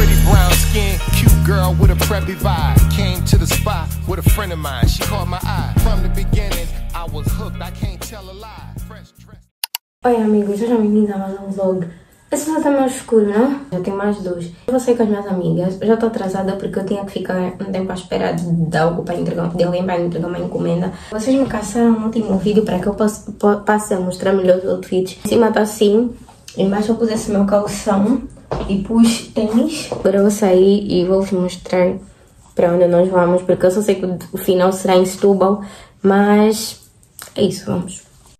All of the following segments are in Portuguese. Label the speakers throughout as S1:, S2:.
S1: Pretty brown skin, cute girl with a preppy vibe. Came to the spot with a friend of mine. She caught my eye. From the beginning, I was hooked. I can't tell a lie. Fresh dress.
S2: Oi amigos, sejam bem-vindos a mais um vlog. Esse vlog tá meio escuro, não? Já tem mais dois. Eu vou sair com as minhas amigas. Eu já tô atrasada porque eu tinha que ficar um tempo à espera de alguém para entregar uma encomenda. Vocês me caçaram no último vídeo para que eu passe a mostrar melhor os outfits. Em cima tá assim, embaixo eu pus esse meu calção e pus tênis. Agora eu vou sair e vou vos mostrar para onde nós vamos, porque eu só sei que o final será em Setúbal, mas é isso, vamos.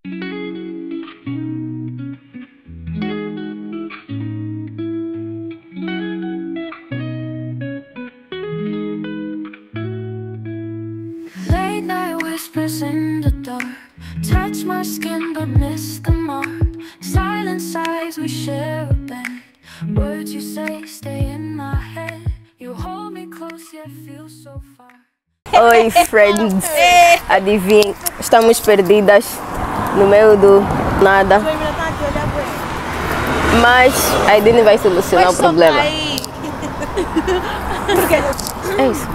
S3: In the dark, touch my skin but miss the mark. Silent sighs we share a bed. Words you say stay in my head. You hold me close yet feel so far.
S2: Oi friends, adivinhem, estamos perdidas no meio do nada. Mas a Aidine vai solucionar o problema. É isso.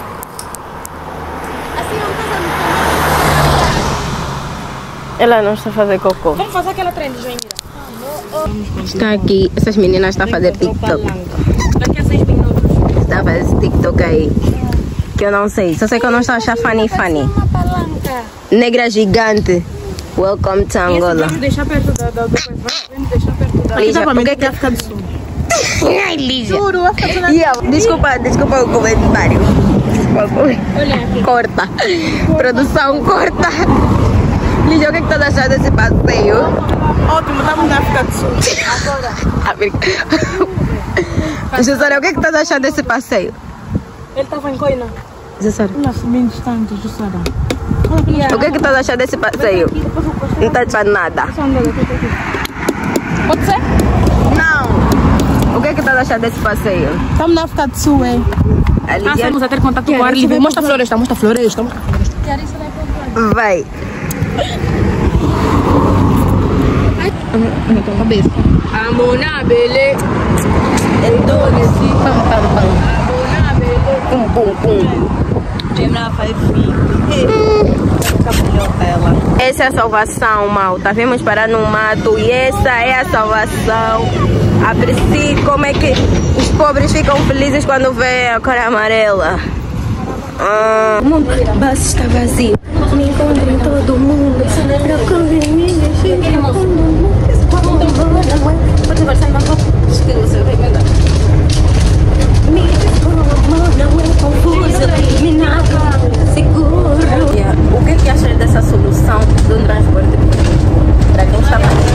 S2: Ela não está a fazer cocô.
S4: Vamos fazer aquela trend, Joinira.
S2: Está aqui, essas meninas estão a fazer TikTok.
S4: Daqui a 6 minutos.
S2: Está a fazer esse TikTok aí. Que eu não sei. Só sei que eu não estou a achar funny. Negra gigante. Welcome to Angola.
S4: Vamos deixar perto da coisa. Vamos deixar perto da...
S2: Lígia, por que
S4: vai ficar de som?
S2: Ai, Lígia.
S4: Juro, vai ficar
S2: Desculpa o comentário.
S4: Olha aqui.
S2: Corta. Produção, corta. Lígia, o que tu tá achando desse passeio?
S4: Ótimo, estamos na África do Sul. Agora.
S2: Jussara, o que tu tá achando desse passeio?
S4: Ele estava em Coina.
S2: Jussara.
S4: Olha, bem distante, Jussara.
S2: O que tu tá achando desse passeio? Não tá achando nada.
S4: Pode ser?
S2: Não. O que tu tá achando desse passeio?
S4: Estamos na África do Sul, hein? Estamos a ter contato com o ar livre. Mostra a floresta, mostra a floresta.
S2: Vai.
S4: Cabeça. Amona bele.
S2: Essa é a salvação, malta. Vimos parar no mato e essa é a salvação. Aprecie como é que os pobres ficam felizes quando vê a cor amarela. O mundo base está vazio. Me encontro em todo mundo. Procure me deixe em todo mundo. Pode conversar mais pouco. Esquilo, você vai mandar. Me não é confuso, me nada seguro. O que achas dessa solução do transporte para quem está passando?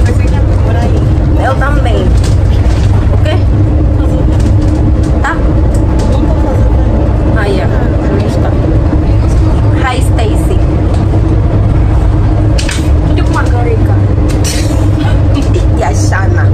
S2: Eu também. O quê? Tá? Ah, yeah. Hi, Stacy.
S4: Tipo uma carica.
S2: E a Shana.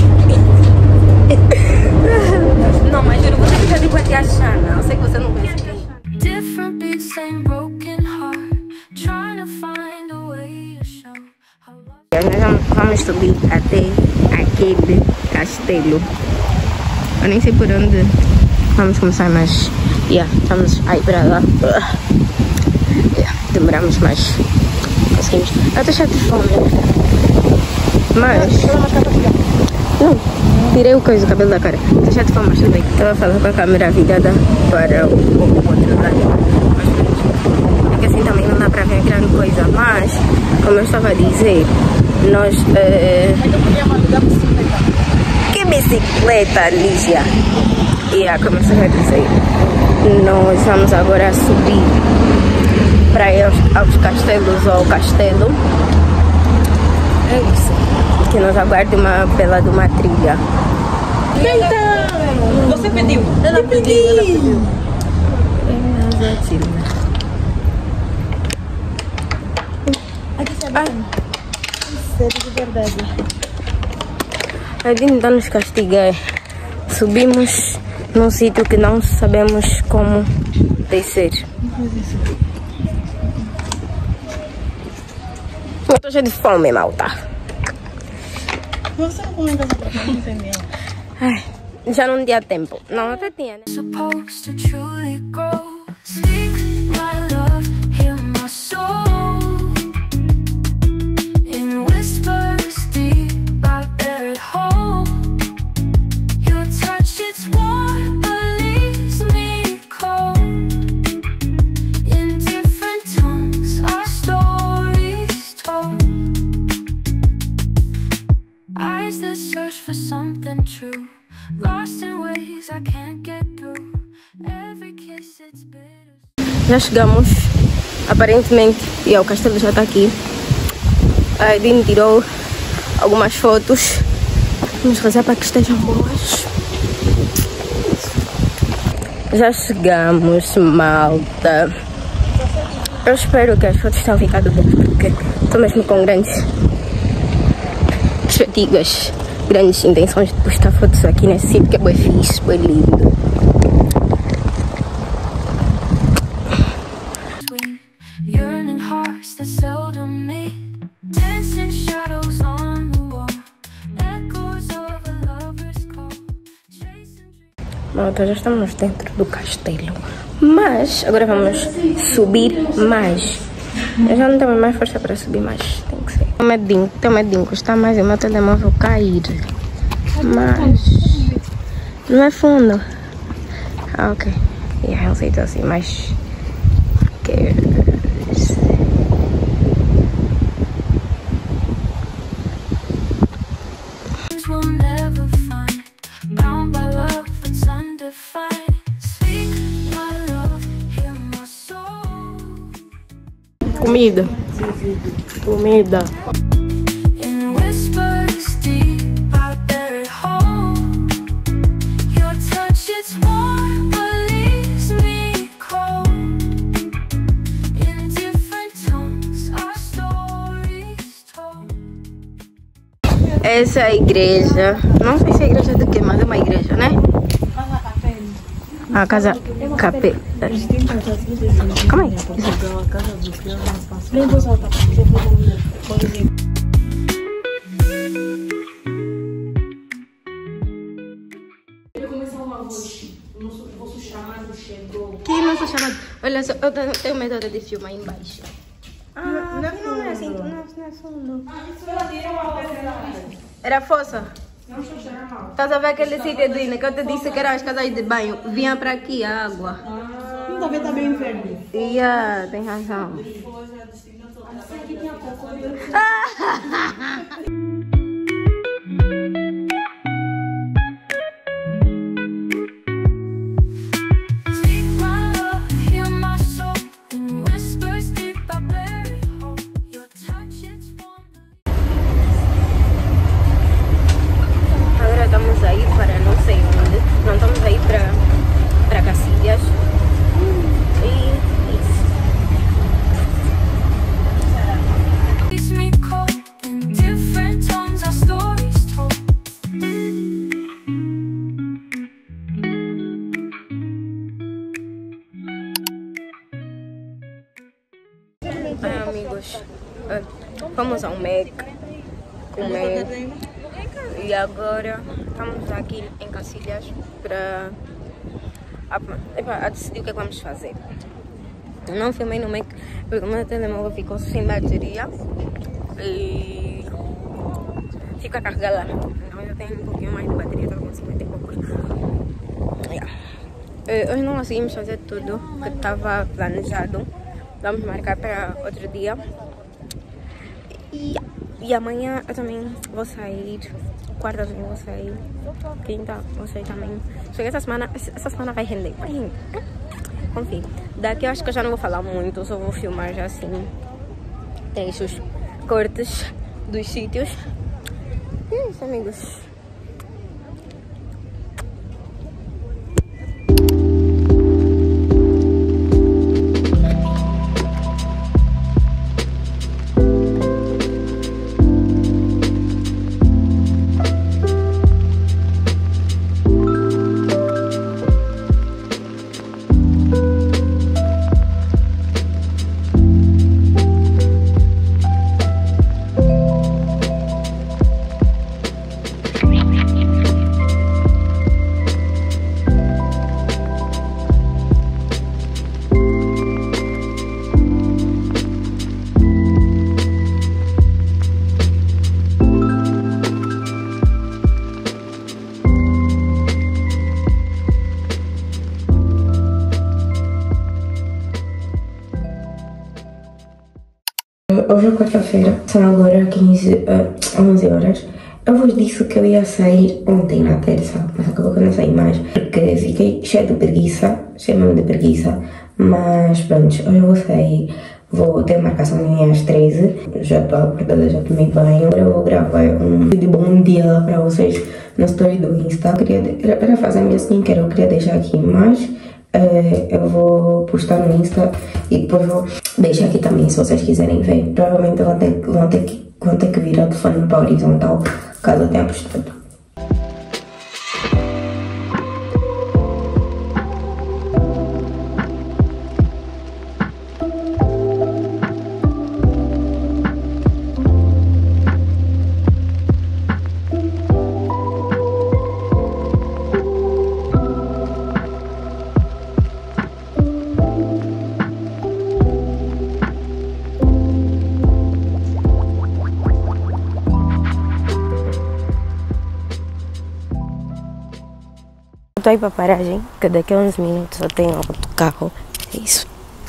S2: Não, mas juro, você que já digo a tia Shana. Eu sei que você não conhece.
S3: Different beats, same broken heart. Trying to find a way to show how love.
S2: Nós vamos subir até aquele castelo. Eu nem sei por onde vamos começar, mas estamos aí para lá. Demoramos, mas conseguimos. Eu estou cheia de fome, mas não, tirei o coisa do cabelo da cara. Estou cheia de fome, mas tudo bem. Estava a falar com a câmera virada para o outro lado, porque assim também não dá para ver grande coisa. Mas como eu estava a dizer, nós que bicicleta, Lígia? Como eu estava a dizer, nós vamos agora subir para ir aos castelos ou ao castelo. É isso. Que nos aguarde uma bela de uma trilha.
S4: Eita! Você pediu? Ela pediu. Ai, sério, de verdade.
S2: A Aidine está nos castigar. Subimos num sítio que não sabemos como descer. Eu estou cheia de fome, malta.
S4: Você não comenta essa pra mim, entendeu?
S2: Ai, Já não tinha tempo. Não, até tinha, né?
S3: Supposed to truly grow. Speak my love, hear my soul. In whispers deep, I bear it home. Your touch, it's warm, but leaves me cold. In different tongues, our stories told. Eyes that search for something true. Lost in ways I can't get through. Every kiss, it's bitter.
S2: Já chegamos, aparentemente, e o castelo já está aqui. A Edine tirou algumas fotos. Vamos rezar para que estejam boas. Já chegamos, malta. Eu espero que as fotos tenham ficado boas, porque estou mesmo com grandes expectativas, grandes intenções de postar fotos aqui nesse sítio que é bem fixe, bem lindo.
S3: Yearning hearts that seldom meet. Dancing shadows on the wall. Echoes of a lover's call. Chasing dreams.
S2: Malta, já estamos dentro do castelo. Mas agora vamos subir mais. Eu já não tenho mais força para subir mais. Tem que ser. Tenho medinho, custa mais o meu telemóvel cair. Mas não é fundo. Ah, ok. Yeah, é um jeito assim, mas
S3: We'll never find. Bound by love that's undefined. Speak my love, hear my soul.
S2: comida. Comida.
S3: In whispers deep, I bear it home. Your touch, it's warm, but leaves me cold. In different tongues, our stories told.
S2: Essa é a igreja. Não sei se é a igreja do que, mas é uma igreja, né? A casa capê. Calma aí. Que nosso chamado? Olha só, eu tenho medo de filmar aí embaixo. Ah, não é assim, não é fundo. Era fossa? Estás a ver aquele sítio, Edine, que eu te disse que eram as casas de banho? Vinha para aqui a água.
S5: Não, talvez tá bem verde.
S2: Yeah, tem razão.
S3: Speak my love, hear my soul. In whispers deep, I bear it home. Your touch, it's warm.
S2: Agora estamos aí para não sei onde. Não estamos aí para Cacilhas. E isso.
S3: Leaves me cold. In different tongues, our stories told.
S2: Ai, amigos, fomos ao Mac comer e agora estamos aqui em Cacilhas para decidir o que é que vamos fazer. Não filmei no Mac porque o meu telemóvel ficou sem bateria e fica carregado lá. Então eu tenho um pouquinho mais de bateria, então eu consigo meter pouco. Hoje não conseguimos fazer tudo que estava planejado. Vamos marcar para outro dia. E amanhã eu também vou sair. Quarta também vou sair. Quinta vou sair também. Só que essa semana vai render. Vai render. Confio. Daqui eu acho que eu já não vou falar muito. Só vou filmar já assim. Trechos, cortes dos sítios. E é isso, amigos. hoje é quarta-feira, são agora 11 horas. Eu vos disse que eu ia sair ontem na terça, mas acabou que eu não saí mais, porque fiquei cheia de preguiça, cheia mesmo de preguiça, mas pronto, hoje eu vou sair, vou ter marcação minha às 13, já estou acordada, já tomei banho, agora eu vou gravar um vídeo bom dia lá para vocês no story do Insta. Era fazer a minha skincare, eu queria deixar aqui, mas eu vou postar no Insta e depois vou deixar aqui também se vocês quiserem ver. Provavelmente vão ter que virar o telefone para a horizontal caso eu tenha postado. Estou aí para a paragem, que daqui a 11 minutos eu tenho outro carro. É isso.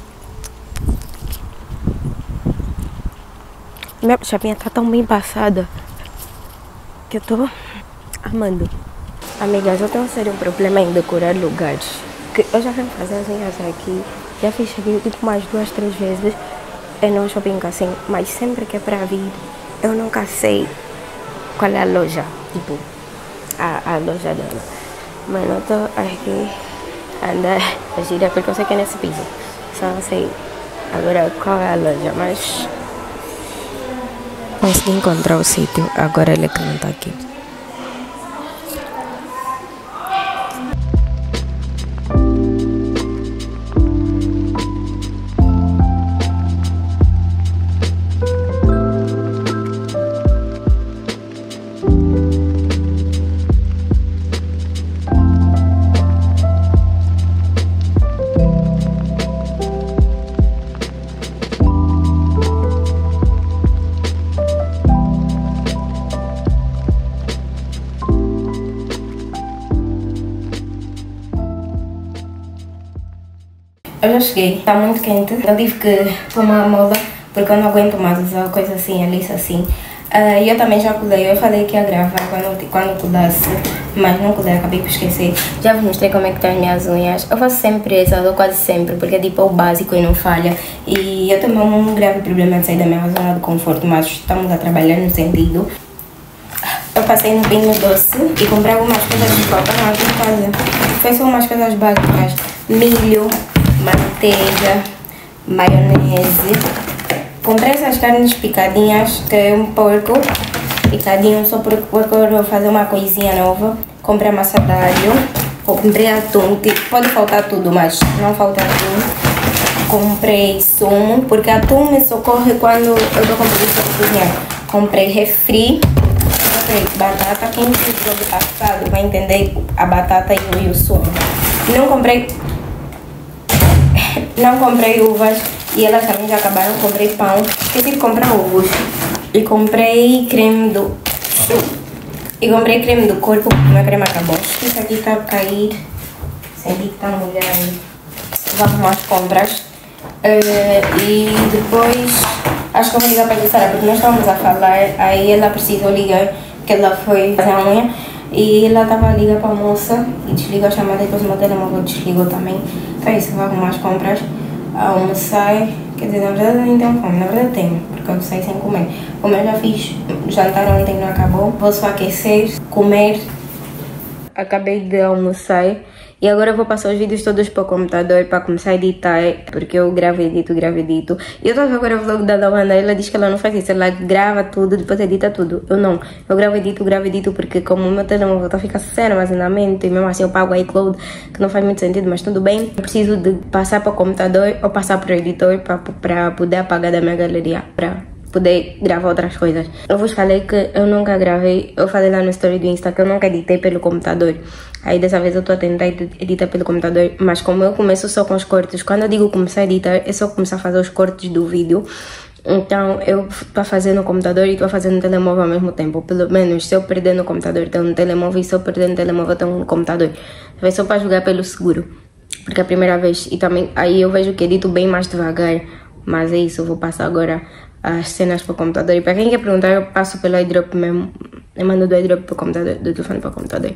S2: Minha chapinha está tão bem passada que eu estou amando. Amigas, eu tenho um sério problema em decorar lugares. Que eu já venho fazer as unhas aqui, já fiz aqui tipo mais 2, 3 vezes. É no shopping assim, mas sempre que é para vir, eu nunca sei qual é a loja, tipo, a loja dela. Mano, eu tô aqui andar a girar porque eu sei que é nesse piso. Só não sei agora qual é a loja, mas consegui encontrar o sítio. Agora ele é que não tá aqui. Eu já cheguei, está muito quente, eu tive que tomar a moda porque eu não aguento mais usar coisa assim, a lixa assim. E eu também já colei, eu falei que ia gravar quando colasse, mas não colei, acabei por esquecer. Já vos mostrei como é que estão as minhas unhas. Eu faço sempre isso, eu dou quase sempre, porque é tipo o básico e não falha. E eu também um grave problema de sair da minha zona de conforto, mas estamos a trabalhar no sentido. Eu passei no Pingo Doce e comprei algumas coisas que faltam aqui em casa. Foi só umas coisas básicas, milho, manteiga, maionese. Comprei essas carnes picadinhas, que é um porco picadinho, só porque eu vou fazer uma coisinha nova. Comprei massa d'alho, comprei atum, pode faltar tudo, mas não falta atum. Comprei sumo, porque atum me socorre quando eu estou com preguiça de cozinhar. Comprei refri, comprei batata, quem ficou do passado vai entender a batata e o sumo. Não comprei uvas e elas também já acabaram. Comprei pão, esqueci de comprar ovos. E comprei creme do corpo, porque meu creme acabou. Isso aqui está a cair, senti que está a molhar aí. Vamos às compras. E depois acho que eu vou ligar para a Sara, porque nós estamos a falar, aí ela precisou ligar, que ela foi fazer a unha. E ela estava a ligar para a moça e desligou a chamada, depois o meu telemóvel desligou também. Então é isso, vou arrumar as compras, almocei, quer dizer, na verdade eu nem tenho fome, na verdade tenho, porque eu saí sem comer. Como eu já fiz jantar ontem, não acabou, vou só aquecer, comer. Acabei de almoçar e agora eu vou passar os vídeos todos para o computador para começar a editar, porque eu gravo, edito. E eu estava agora o vlog da Wanda, ela diz que ela não faz isso, ela grava tudo, depois edita tudo. Eu não, eu gravo, edito, porque como o meu telemóvel está a ficar sem armazenamento e mesmo assim eu pago o iCloud, que não faz muito sentido, mas tudo bem. Eu preciso de passar para o computador ou passar para o editor para poder apagar da minha galeria, para poder gravar outras coisas. Eu vos falei que eu nunca gravei, eu falei lá no story do Insta que eu nunca editei pelo computador. Aí dessa vez eu estou a tentar editar pelo computador, mas como eu começo só com os cortes, quando eu digo começar a editar, é só começar a fazer os cortes do vídeo. Então eu estou a fazer no computador e estou a fazer no telemóvel ao mesmo tempo. Pelo menos se eu perder no computador, tenho um telemóvel, e se eu perder no telemóvel, tenho um computador. Vai só para jogar pelo seguro, porque é a primeira vez. E também aí eu vejo que edito bem mais devagar. Mas é isso, eu vou passar agora as cenas para o computador. E para quem quer perguntar, eu passo pelo airdrop mesmo. Eu mando do airdrop para o computador, do telefone para o computador.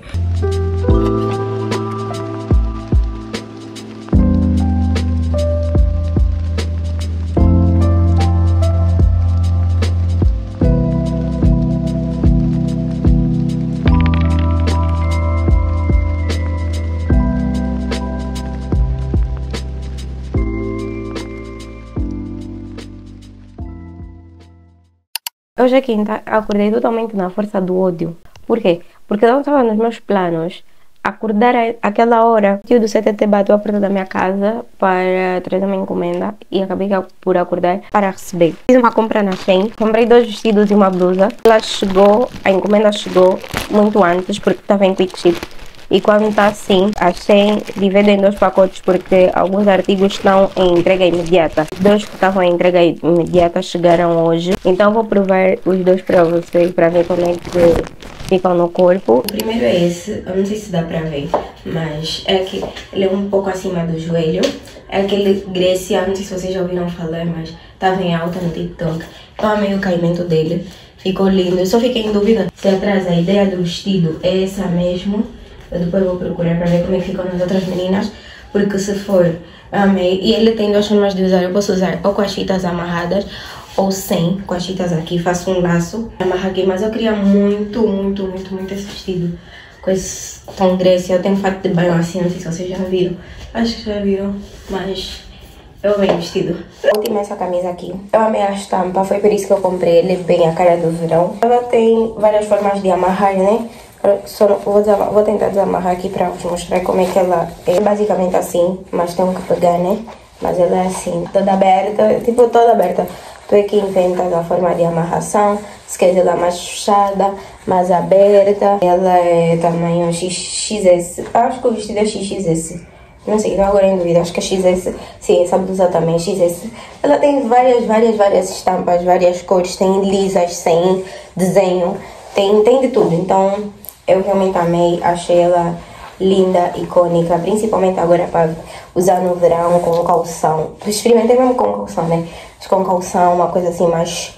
S2: Hoje é quinta, acordei totalmente na força do ódio. Por quê? Porque não estava nos meus planos acordar àquela hora. O tio do CTT bateu a porta da minha casa para trazer uma encomenda e acabei por acordar para receber. Fiz uma compra na Shein, comprei 2 vestidos e uma blusa. Ela chegou, a encomenda chegou muito antes porque estava em quick ship. E quando está assim, a Shein divide em 2 pacotes porque alguns artigos estão em entrega imediata. Os 2 que estavam em entrega imediata chegaram hoje. Então vou provar os 2 para vocês para ver como é que ficam no corpo. O primeiro é esse, eu não sei se dá para ver, mas é que ele é um pouco acima do joelho. É aquele Grécia, não sei se vocês já ouviram falar, mas estava em alta no TikTok. Eu amei o caimento dele, ficou lindo. Eu só fiquei em dúvida se atrás a ideia do vestido é essa mesmo. Eu depois vou procurar para ver como é que ficam nas outras meninas, porque se for, amei. E ele tem 2 formas de usar. Eu posso usar ou com as fitas amarradas ou sem, com as fitas aqui. Faço um laço, amarro aqui, mas eu queria muito esse vestido com esse tom Grécia. Eu tenho fato de banho assim, não sei se vocês já viram. Acho que já viram, mas eu amei o vestido. A última é essa camisa aqui. Eu amei a estampa, foi por isso que eu comprei ele, bem a cara do verão. Ela tem várias formas de amarrar, né? Só vou tentar desamarrar aqui para vos mostrar como é que ela é. Basicamente assim, mas tenho que pegar, né? Mas ela é assim, toda aberta, tipo toda aberta. Tu é que inventas a forma de amarração. Se quer ela mais fechada, mais aberta. Ela é tamanho XS. Acho que o vestido é XS. Não sei, estou agora em dúvida. Acho que é XS. Sim, essa blusa também é XS. Ela tem várias estampas, várias cores. Tem lisas, sem desenho. Tem de tudo. Então eu realmente amei, achei ela linda, icônica, principalmente agora para usar no verão com calção. Experimentei mesmo com calção, né? Mas com calção, uma coisa assim mais...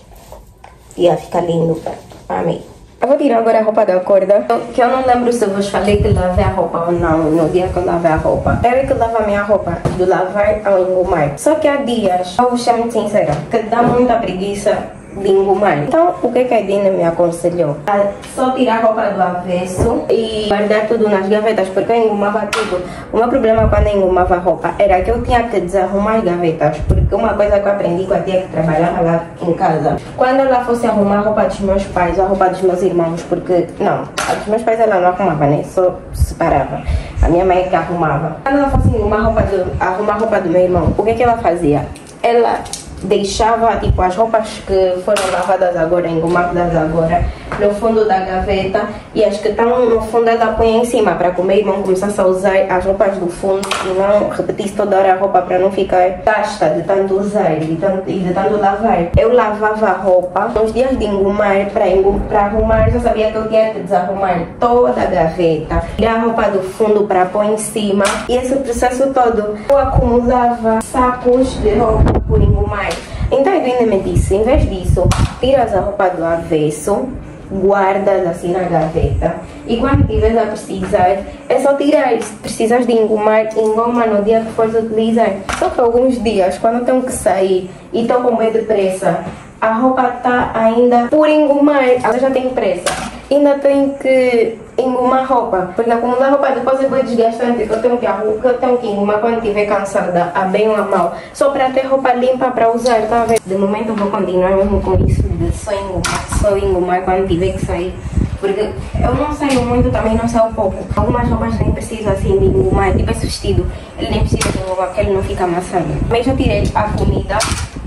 S2: ia ficar lindo. Amei. Eu vou tirar agora a roupa da corda, que eu não lembro se eu vos falei que lavei a roupa ou não no dia que eu lavei a roupa. Eu que lavo a minha roupa do lavar ao engomar. Só que há dias, eu vou ser muito sincera, que dá muita preguiça de engomar. Então, o que a Dina me aconselhou? A só tirar a roupa do avesso e guardar tudo nas gavetas, porque eu engomava tudo. O meu problema quando eu engomava a roupa era que eu tinha que desarrumar as gavetas, porque uma coisa que eu aprendi com a tia que trabalhava lá em casa, quando ela fosse arrumar a roupa dos meus pais ou a roupa dos meus irmãos, porque, não, a dos meus pais ela não arrumava, né? Só separava. A minha mãe é que arrumava. Quando ela fosse arrumar a roupa do meu irmão, o que ela fazia? Ela deixava tipo as roupas que foram lavadas agora, engomadas agora, no fundo da gaveta, e as que estão no fundo ela põe em cima para que o meu irmão começasse a usar as roupas do fundo e não repetisse toda hora a roupa para não ficar gasta de tanto usar e de tanto lavar. Eu lavava a roupa nos dias de engomar, para arrumar já sabia que eu tinha que desarrumar toda a gaveta, tirar a roupa do fundo para pôr em cima, e esse processo todo eu acumulava sacos de roupa por engomar. Então a Edwina me disse, em vez disso, tiras a roupa do avesso, guardas assim na gaveta, e quando tiveres a precisar, é só tirar. Se precisas de engomar, engoma no dia que fores utilizar. Só que alguns dias, quando eu tenho que sair e estou com medo de pressa, a roupa está ainda por engomar, eu já tenho pressa, ainda tenho que engomar a roupa, porque acumular roupa depois é muito desgastante, que eu tenho que engomar quando estiver cansada, a bem ou a mal, só para ter roupa limpa para usar, tá vendo? De momento eu vou continuar mesmo com isso de só engomar quando tiver que sair, porque eu não saio muito, também não saio pouco. Algumas roupas nem precisam assim de engomar, tipo esse vestido, ele nem precisa de engomar porque ele não fica amassado. Mas já tirei a comida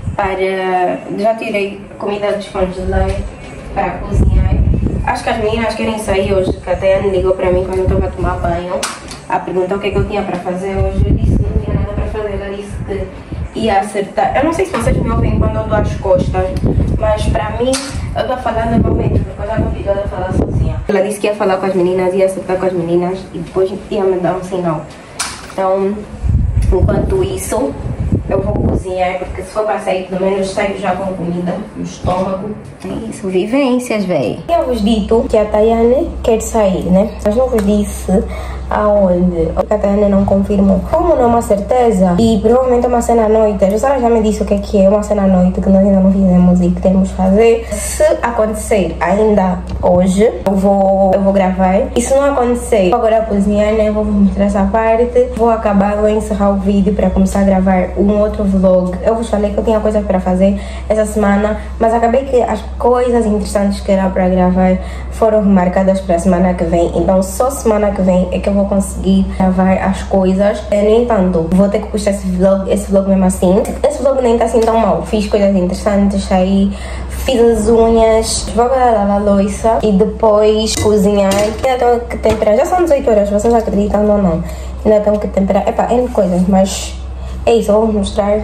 S2: já tirei comida descongelar para cozinhar. Acho que as meninas querem sair hoje, que até a Anne ligou para mim quando eu estava a tomar banho a perguntar o que é que eu tinha para fazer hoje. Eu disse que não tinha nada para fazer, ela disse que ia acertar. Eu não sei se vocês me ouvem quando eu dou as costas, mas para mim eu estou falando normalmente, porque eu já estou habituada a falar sozinha. Ela disse que ia falar com as meninas, ia acertar com as meninas e depois ia me dar um sinal. Então, enquanto isso, eu vou cozinhar, porque se for para sair, pelo menos saio já com comida no estômago. É isso, vivências, véi. Eu vos dito que a Tayane quer sair, né? Mas não vos disse aonde. A Tayane não confirmou. Como não é uma certeza, e provavelmente é uma cena à noite. A Jussara já me disse o que é uma cena à noite, que nós ainda não fizemos e que temos que fazer. Se acontecer ainda hoje, eu vou gravar. E se não acontecer, vou agora cozinhar, né? Vou mostrar essa parte. Vou acabar, vou encerrar o vídeo para começar a gravar um outro vlog. Eu vos falei que eu tinha coisas para fazer essa semana, mas acabei que as coisas interessantes que era para gravar foram marcadas para a semana que vem. Então só semana que vem é que eu vou conseguir gravar as coisas. No entanto, vou ter que puxar esse vlog mesmo assim. Esse vlog nem tá assim tão mal. Fiz coisas interessantes aí, fiz as unhas, vou lavar a louça e depois cozinhar. Ainda tenho que temperar. Já são 18 horas, vocês acreditam ou não? Ainda tenho que temperar. Epá, N coisas, mas é isso, eu vou mostrar.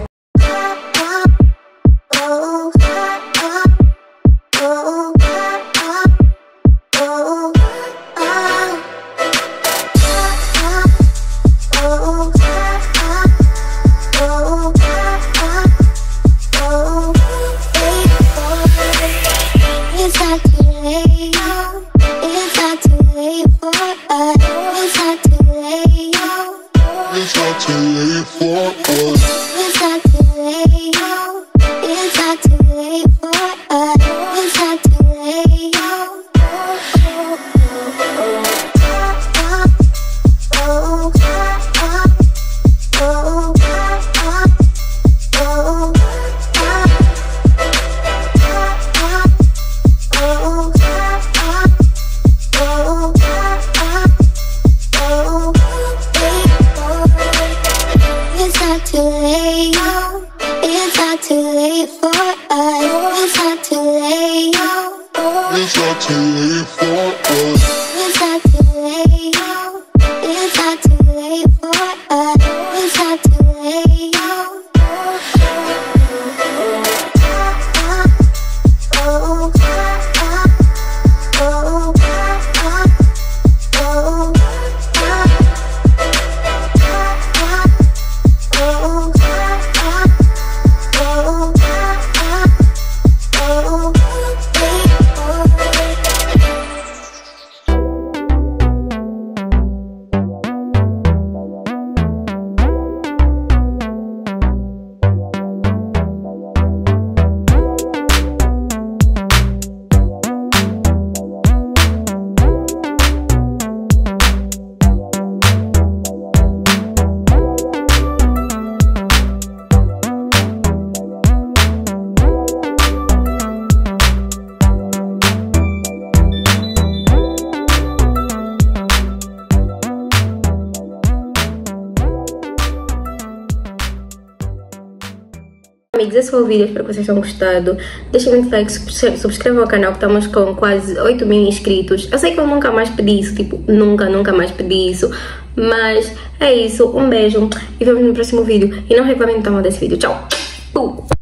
S2: Amigos, esse foi o vídeo, espero que vocês tenham gostado. Deixem muito like, subscrevam o canal, que estamos com quase 8.000 inscritos. Eu sei que eu nunca mais pedi isso, tipo, nunca mais pedi isso. Mas é isso, um beijo e vemos no próximo vídeo. E não reclamem do tamanho desse vídeo. Tchau!